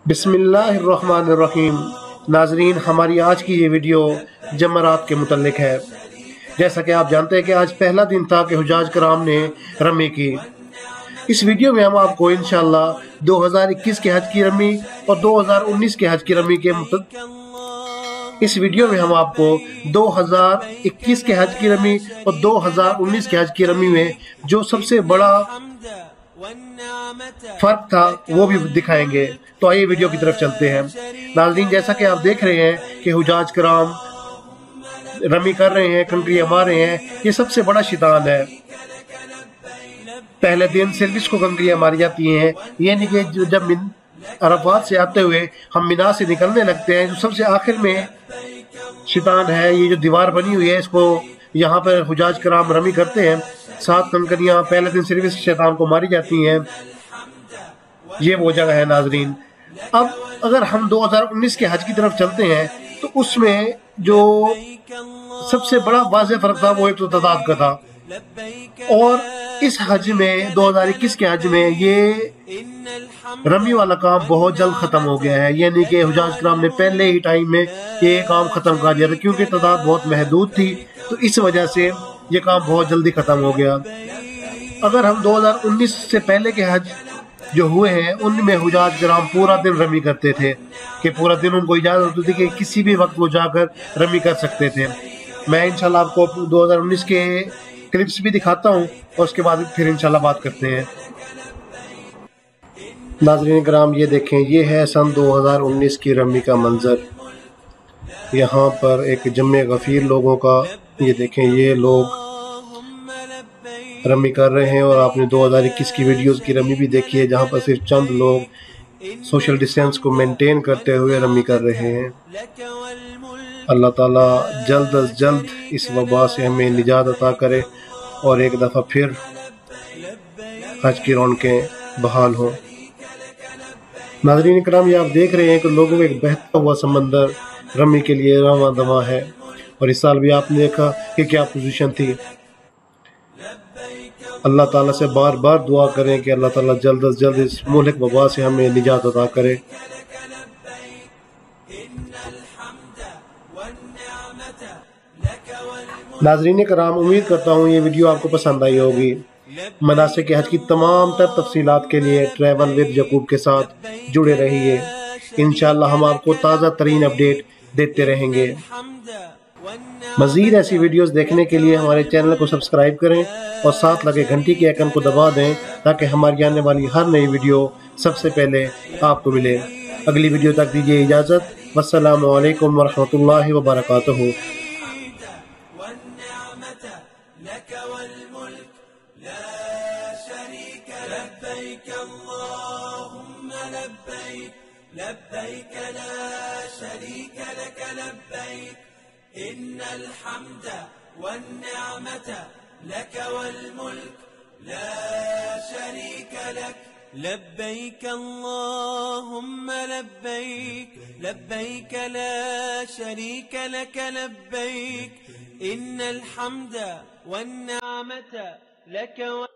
बिस्मिल्लाहिर्रहमानिर्रहीम। नाजरीन, हमारी आज की ये वीडियो जमरात के मुतल्लिक है। जैसा कि आप जानते हैं कि आज पहला दिन था कि हुजाज कराम ने रमी की। इस वीडियो में हम आपको इंशाअल्लाह 2021 के हज की रमी और 2019 के हज की रमी के इस वीडियो में हम आपको 2021 के हज की रमी और 2019 के हज की रमी में जो सबसे बड़ा फर्क था वो भी दिखाएंगे। तो आइए वीडियो की तरफ चलते हैं। नाज़रीन, जैसा कि आप देख रहे हैं कि हुजाज कराम रमी कर रहे हैं, कंकरियां मार रहे हैं। ये सबसे बड़ा शैतान है। पहले दिन सिर्फ इसको कंकरियां मारी जाती हैं। ये नहीं कि जब अरफात से आते हुए हम मिना से निकलने लगते हैं, जो सबसे आखिर में शैतान है। ये जो दीवार बनी हुई है, इसको यहाँ पर हुजाज कराम रमी करते हैं। 7 कंकरियां पहले दिन सिर्फ इस शैतान को मारी जाती हैं। ये वो जगह है नाजरीन। अब अगर हम 2019 के हज की तरफ चलते हैं तो उसमें जो सबसे बड़ा वाज़ेह फर्क था वो एक तो तादाद का था, और इस हज में 2021 के हज में ये रमी वाला काम बहुत जल्द खत्म हो गया है। यानी कि हुजाज कराम ने पहले ही टाइम में ये काम खत्म कर दिया था, क्योंकि तादाद बहुत महदूद थी, तो इस वजह से ये काम बहुत जल्दी खत्म हो गया। अगर हम 2019 से पहले के हज जो हुए हैं उनमें हुजाज कराम पूरा दिन रमी करते थे, कि पूरा दिन उनको इजाज़त होती थी कि किसी भी वक्त वो जाकर रमी कर सकते थे। मैं इंशाल्लाह आपको 2019 के क्लिप्स भी दिखाता हूँ और उसके बाद फिर इंशाल्लाह बात करते हैं। नाज़रीन कराम, ये देखें, ये है सन 2019 की रमी का मंजर। यहाँ पर एक जम्मे गफीर लोगों का, ये देखें, ये लोग रमी कर रहे हैं। और आपने 2021 की वीडियोस की रमी भी देखी है, जहाँ पर सिर्फ चंद लोग सोशल डिस्टेंस को मेंटेन करते हुए रमी कर रहे हैं। अल्लाह ताला जल्द अज जल्द इस वबा से हमें निजात अता करे और एक दफ़ा फिर हज की रौनकें बहाल हों। नाज़रीन कराम, ये आप देख रहे हैं कि लोगों का एक बहता हुआ समंदर रमी के लिए रवां दवा है। और इस साल भी आपने देखा कि क्या पोजीशन थी। अल्लाह ताला से बार बार दुआ करें कि अल्लाह ताला जल्द अज जल्द इस मुल्क वबा से हमें निजात अता करे। नाज़रीन कराम, उम्मीद करता हूँ ये वीडियो आपको पसंद आई होगी। मनासिक हज की तमाम तर तफसीलात के लिए ट्रैवल विद यकूब के साथ जुड़े रहिए। इंशाअल्लाह हम आपको ताज़ा तरीन अपडेट देते रहेंगे। मज़ीद ऐसी वीडियोस देखने के लिए हमारे चैनल को सब्सक्राइब करें और साथ लगे घंटी के आइकन को दबा दें, ताकि हमारी आने वाली हर नई वीडियो सबसे पहले आपको मिले। अगली वीडियो तक दीजिए इजाज़त। वस्सलामु अलैकुम वरहमतुल्लाहि वबरकातुहू। لبيك لا شريك لك لبيك إن الحمد والنعمة لك والملك لا شريك لك لبيك اللهم لبيك لبيك لا شريك لك لبيك إن الحمد والنعمة لك